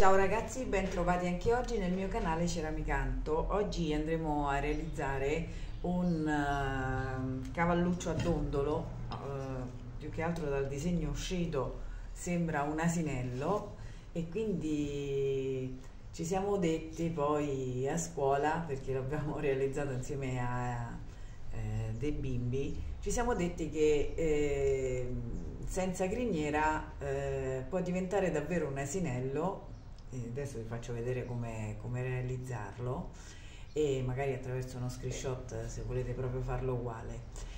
Ciao ragazzi, ben trovati anche oggi nel mio canale Ceramicanto. Oggi andremo a realizzare un cavalluccio a dondolo, più che altro dal disegno uscito sembra un asinello, e quindi ci siamo detti poi a scuola, perché l'abbiamo realizzato insieme a dei bimbi, ci siamo detti che senza criniera può diventare davvero un asinello. Adesso vi faccio vedere come realizzarlo, e magari attraverso uno screenshot se volete proprio farlo uguale.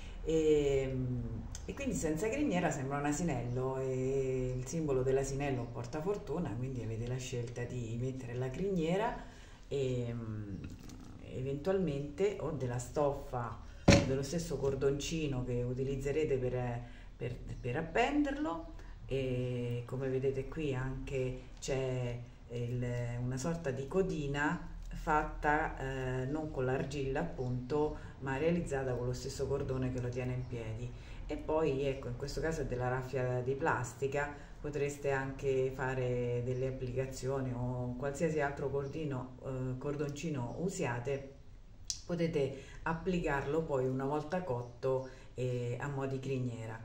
E quindi senza criniera sembra un asinello, e il simbolo dell'asinello è un portafortuna, quindi avete la scelta di mettere la criniera e eventualmente o della stoffa o dello stesso cordoncino che utilizzerete per appenderlo. E come vedete qui anche c'è una sorta di codina fatta non con l'argilla appunto, ma realizzata con lo stesso cordone che lo tiene in piedi. E poi ecco, in questo caso è della raffia di plastica, potreste anche fare delle applicazioni o qualsiasi altro cordoncino usiate, potete applicarlo poi una volta cotto a mo' di criniera.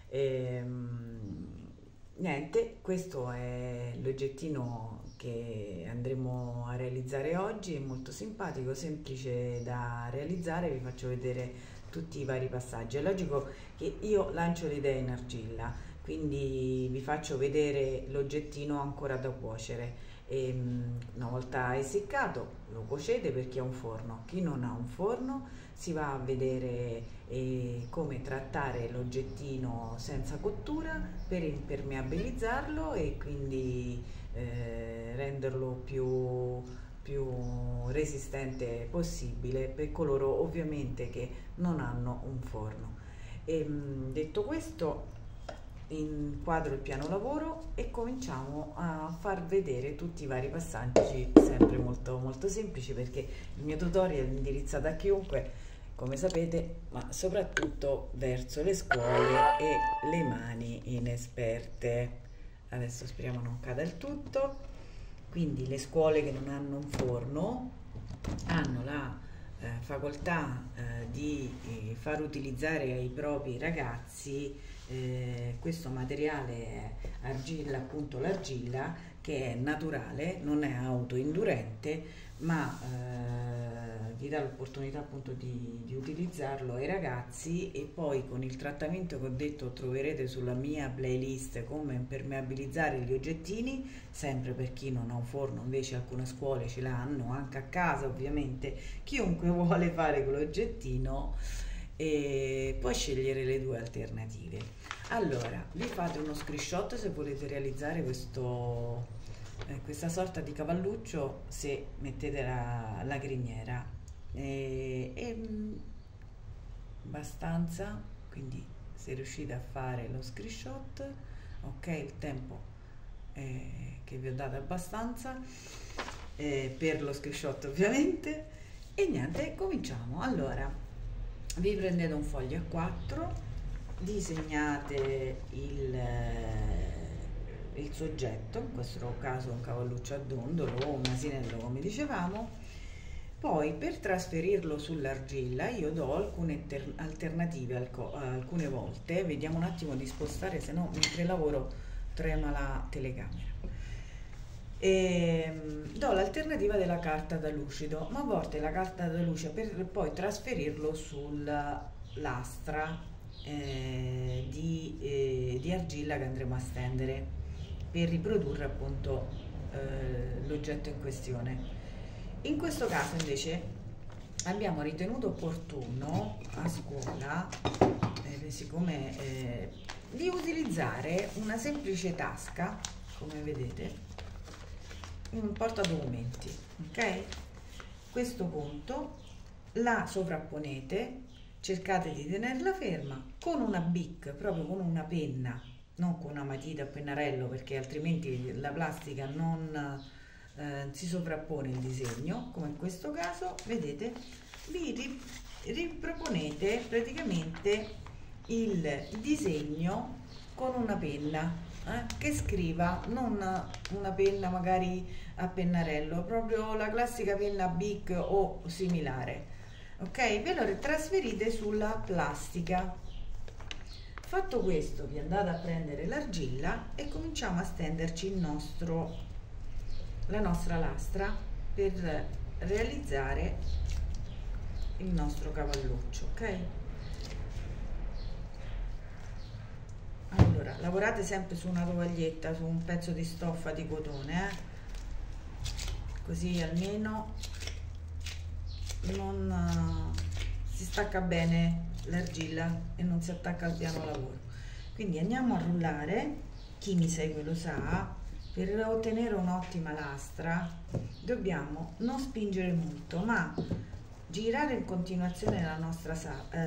Niente, questo è l'oggettino che andremo a realizzare oggi. È molto simpatico, semplice da realizzare. Vi faccio vedere tutti i vari passaggi. È logico che io lancio l'idea in argilla, quindi vi faccio vedere l'oggettino ancora da cuocere. Una volta essiccato lo cuocete per chi ha un forno. Chi non ha un forno si va a vedere come trattare l'oggettino senza cottura per impermeabilizzarlo e quindi renderlo più resistente possibile per coloro ovviamente che non hanno un forno. Detto questo, inquadro il piano lavoro e cominciamo a far vedere tutti i vari passaggi, sempre molto molto semplici, perché il mio tutorial è indirizzato a chiunque, come sapete, ma soprattutto verso le scuole e le mani inesperte. Adesso speriamo non cada il tutto. Quindi le scuole che non hanno un forno hanno la facoltà di far utilizzare ai propri ragazzi questo materiale argilla, appunto l'argilla, che è naturale, non è autoindurente, ma vi dà l'opportunità appunto di utilizzarlo ai ragazzi. E poi con il trattamento che ho detto troverete sulla mia playlist come impermeabilizzare gli oggettini, sempre per chi non ha un forno. Invece alcune scuole ce l'hanno anche a casa, ovviamente chiunque vuole fare quell'oggettino può scegliere le due alternative. Allora vi fate uno screenshot se volete realizzare questa sorta di cavalluccio, se mettete la criniera, abbastanza, quindi se riuscite a fare lo screenshot, ok, il tempo che vi ho dato è abbastanza per lo screenshot ovviamente. E niente, cominciamo. Allora vi prendete un foglio A4, disegnate il soggetto, in questo caso un cavalluccio a dondolo o un asinello come dicevamo. Poi per trasferirlo sull'argilla io do alcune alternative. Alcune volte vediamo un attimo di spostare, se no mentre lavoro trema la telecamera. Do l'alternativa della carta da lucido, ma a volte la carta da luce per poi trasferirlo sulla lastra di argilla che andremo a stendere per riprodurre appunto l'oggetto in questione. In questo caso invece abbiamo ritenuto opportuno a scuola, siccome di utilizzare una semplice tasca, come vedete, un portadocumenti, ok? Questo punto la sovrapponete, cercate di tenerla ferma con una bic, proprio con una penna, non con una matita o pennarello, perché altrimenti la plastica non si sovrappone il disegno. Come in questo caso vedete, vi riproponete praticamente il disegno con una penna che scriva, non una penna magari a pennarello, proprio la classica penna Bic o similare. Ok, ve lo trasferite sulla plastica. Fatto questo, vi andate a prendere l'argilla e cominciamo a stenderci la nostra lastra per realizzare il nostro cavalluccio, ok? Allora, lavorate sempre su una tovaglietta, su un pezzo di stoffa di cotone, così almeno non si stacca bene l'argilla e non si attacca al piano lavoro. Quindi andiamo a rullare, chi mi segue lo sa, per ottenere un'ottima lastra dobbiamo non spingere molto, ma girare in continuazione la nostra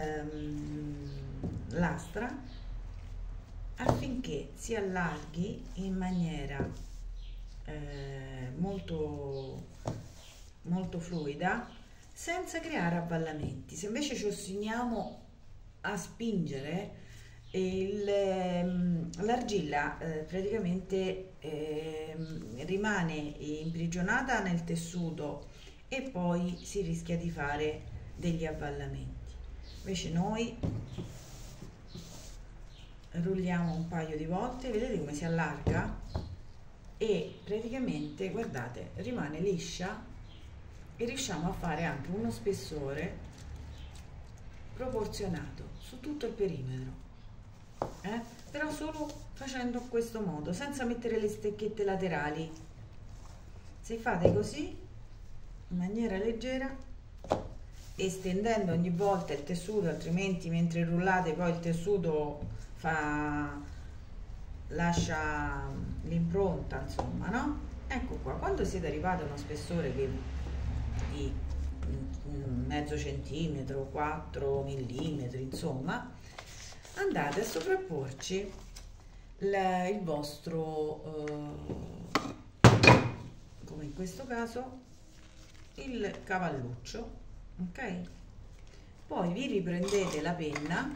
lastra affinché si allarghi in maniera molto fluida, senza creare avvallamenti. Se invece ci ostiniamo a spingere, l'argilla praticamente rimane imprigionata nel tessuto e poi si rischia di fare degli avvallamenti. Invece noi rulliamo un paio di volte, vedete come si allarga e praticamente, guardate, rimane liscia e riusciamo a fare anche uno spessore proporzionato su tutto il perimetro, però solo facendo in questo modo, senza mettere le stecchette laterali. Se fate così in maniera leggera, estendendo ogni volta il tessuto, altrimenti mentre rullate poi il tessuto lascia l'impronta, insomma, no? Ecco qua, quando siete arrivati a uno spessore di mezzo centimetro, 4 millimetri, insomma, andate a sovrapporci il vostro, come in questo caso, il cavalluccio, ok? Poi vi riprendete la penna.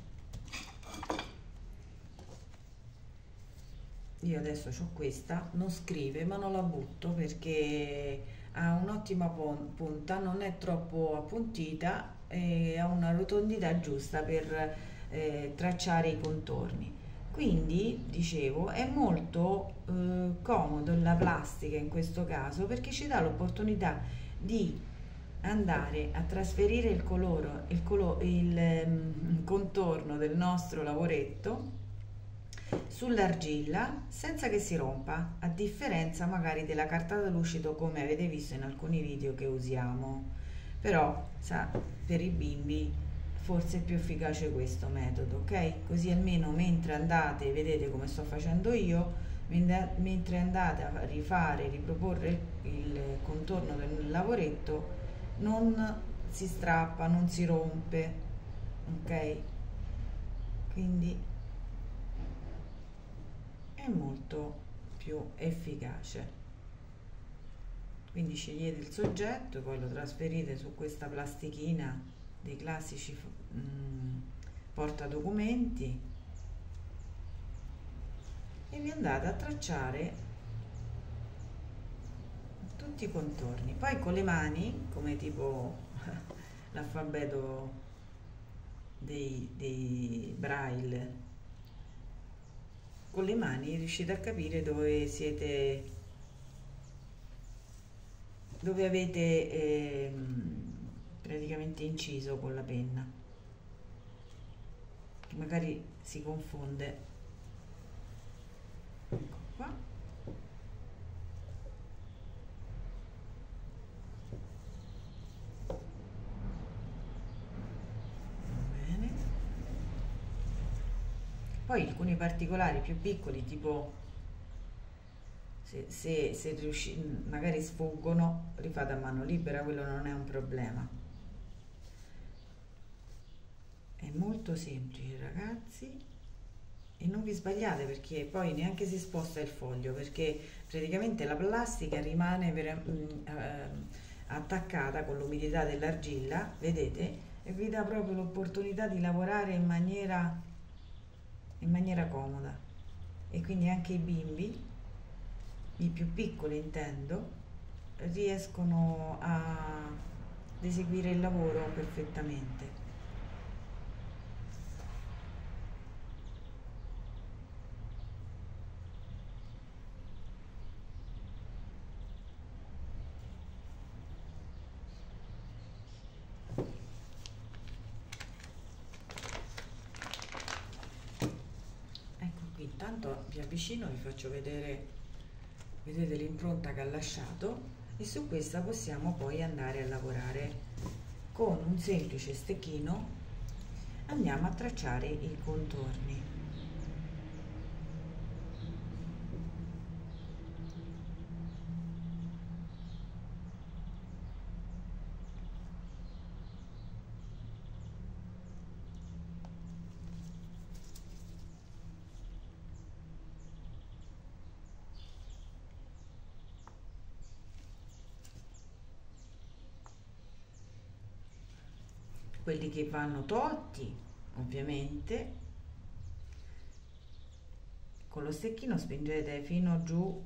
Io adesso ho questa, non scrive, ma non la butto perché ha un'ottima punta, non è troppo appuntita e ha una rotondità giusta per tracciare i contorni. Quindi, dicevo, è molto comodo la plastica in questo caso, perché ci dà l'opportunità di andare a trasferire il contorno del nostro lavoretto sull'argilla senza che si rompa, a differenza magari della carta da lucido, come avete visto in alcuni video che usiamo. Però per i bimbi forse è più efficace questo metodo, ok? Così almeno mentre andate, vedete come sto facendo io, mentre andate a riproporre il contorno del lavoretto, non si strappa, non si rompe, ok? Quindi è molto più efficace. Quindi scegliete il soggetto, poi lo trasferite su questa plastichina dei classici portadocumenti e vi andate a tracciare tutti i contorni. Poi con le mani, come tipo l'alfabeto dei Braille, con le mani riuscite a capire dove siete, dove avete praticamente inciso con la penna, che magari si confonde. Ecco qua. Bene. Poi alcuni particolari più piccoli, tipo se magari sfuggono, rifate a mano libera, quello non è un problema. È molto semplice, ragazzi, e non vi sbagliate, perché poi neanche si sposta il foglio, perché praticamente la plastica rimane attaccata con l'umidità dell'argilla, vedete, e vi dà proprio l'opportunità di lavorare in maniera comoda. e quindi anche i bimbi, i più piccoli intendo, riescono a eseguire il lavoro perfettamente. Ecco qui, intanto vi avvicino, vi faccio vedere, vedete l'impronta che ha lasciato, e su questa possiamo poi andare a lavorare. Con un semplice stecchino andiamo a tracciare i contorni. Quelli che vanno tolti, ovviamente, con lo stecchino spingete fino giù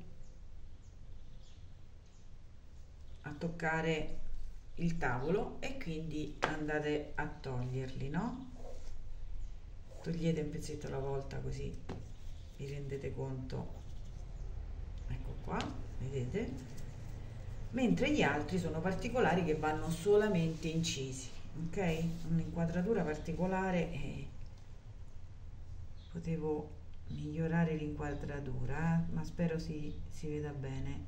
a toccare il tavolo e quindi andate a toglierli, no? Togliete un pezzetto alla volta così vi rendete conto. Ecco qua, vedete? Mentre gli altri sono particolari che vanno solamente incisi, ok? Un'inquadratura particolare e potevo migliorare l'inquadratura, ma spero si veda bene.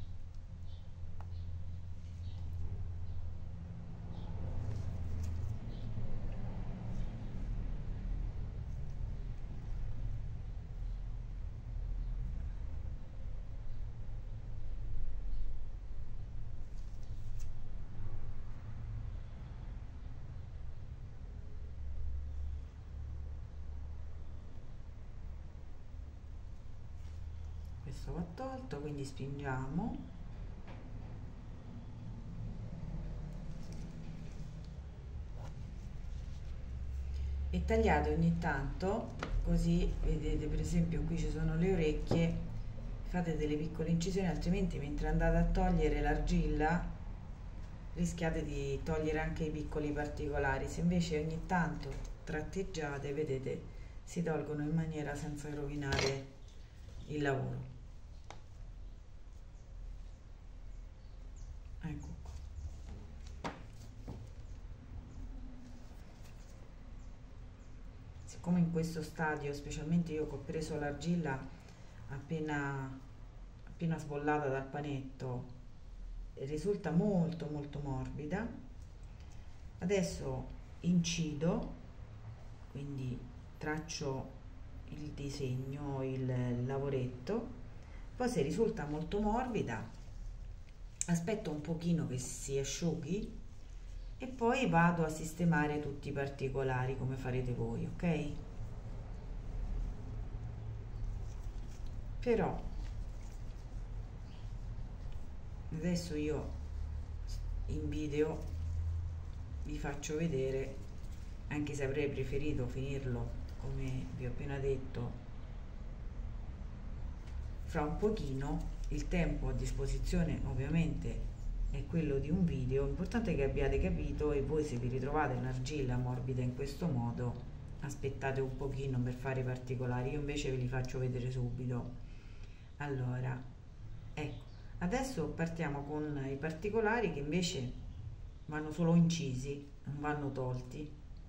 Questo va tolto, quindi spingiamo e tagliate ogni tanto, così vedete, per esempio qui ci sono le orecchie, fate delle piccole incisioni, altrimenti mentre andate a togliere l'argilla rischiate di togliere anche i piccoli particolari. Se invece ogni tanto tratteggiate, vedete, si tolgono in maniera senza rovinare il lavoro. Ecco qua. Siccome in questo stadio, specialmente io che ho preso l'argilla appena sbollata dal panetto, risulta molto molto morbida, adesso incido, quindi traccio il disegno, il lavoretto, poi se risulta molto morbida aspetto un pochino che si asciughi e poi vado a sistemare tutti i particolari come farete voi, ok? Però adesso io in video vi faccio vedere, anche se avrei preferito finirlo come vi ho appena detto fra un pochino. Il tempo a disposizione ovviamente è quello di un video, l'importante è che abbiate capito, e voi se vi ritrovate un'argilla morbida in questo modo aspettate un pochino per fare i particolari, io invece ve li faccio vedere subito. Allora, ecco, adesso partiamo con i particolari che invece vanno solo incisi, non vanno tolti.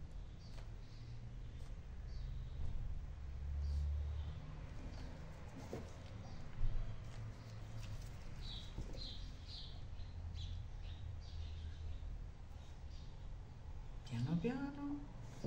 Piano piano.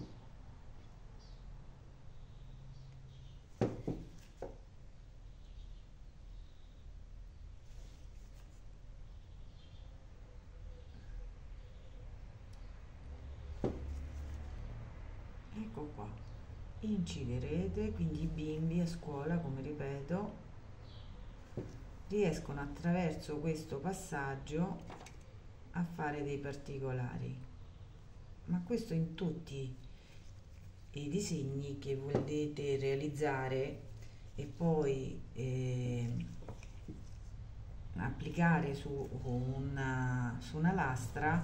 Ecco qua, inciderete, quindi i bimbi a scuola, come ripeto, riescono attraverso questo passaggio a fare dei particolari, ma questo in tutti i disegni che volete realizzare e poi applicare su una lastra,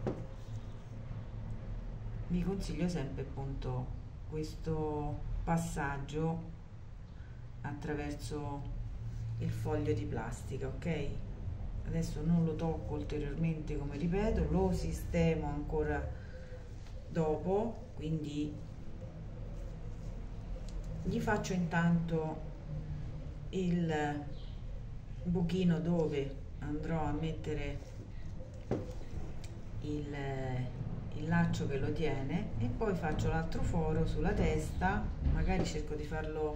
vi consiglio sempre appunto questo passaggio attraverso il foglio di plastica, ok? Adesso non lo tocco ulteriormente, come ripeto, lo sistemo ancora dopo, quindi gli faccio intanto il buchino dove andrò a mettere il laccio che lo tiene, e poi faccio l'altro foro sulla testa, magari cerco di farlo,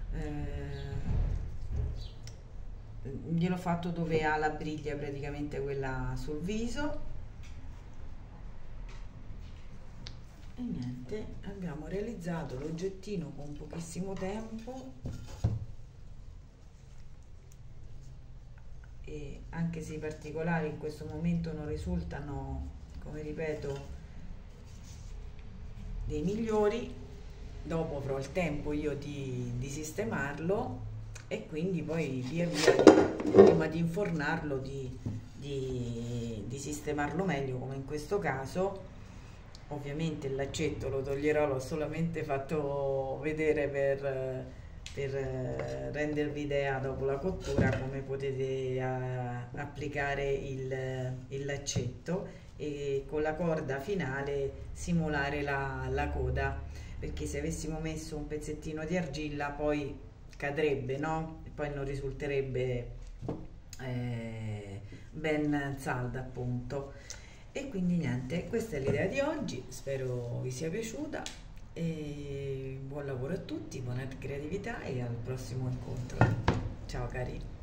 gliel'ho fatto dove ha la briglia, praticamente quella sul viso. E niente, abbiamo realizzato l'oggettino con pochissimo tempo, e anche se i particolari in questo momento non risultano, come ripeto, dei migliori, dopo avrò il tempo io di sistemarlo, e quindi poi via via, prima di infornarlo, di sistemarlo meglio, come in questo caso. Ovviamente il laccetto lo toglierò, l'ho solamente fatto vedere per rendervi idea dopo la cottura come potete applicare il laccetto, e con la corda finale simulare la coda, perché se avessimo messo un pezzettino di argilla poi cadrebbe, no? E poi non risulterebbe ben salda, appunto. E quindi niente, questa è l'idea di oggi, spero vi sia piaciuta, e buon lavoro a tutti, buona creatività, e al prossimo incontro. Ciao cari!